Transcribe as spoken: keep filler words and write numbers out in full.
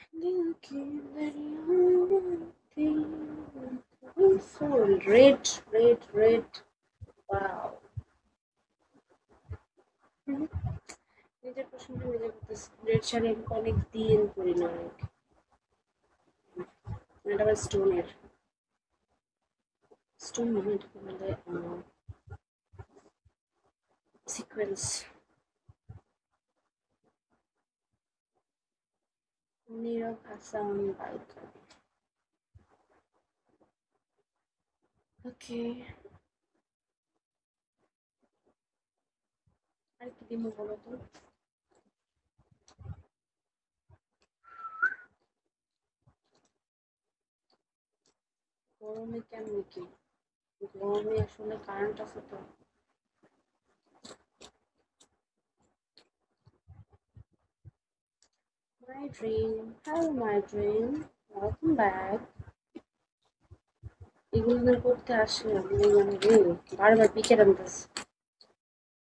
दिल की दरियाओं की full red, red, red. Wow. নিজের প্রশ্নটা নিজে করতেছি। রেড শাড়ি আমি অনেক দিন পরি না অনেক। এটা আবার স্টোনের। স্টোন মানে এটাকে বলে সিকোয়েন্স। নীরব হাসান বালকান। ওকে, আর কি দিব বলো তো? গরমে কেমন কি? গরমে আসলে কারেন্ট আছে তো। My dream, hello my dream, welcome back. এগুলো বের করতে আসে আমি মানে রে বারবার পিকে আনতেছে।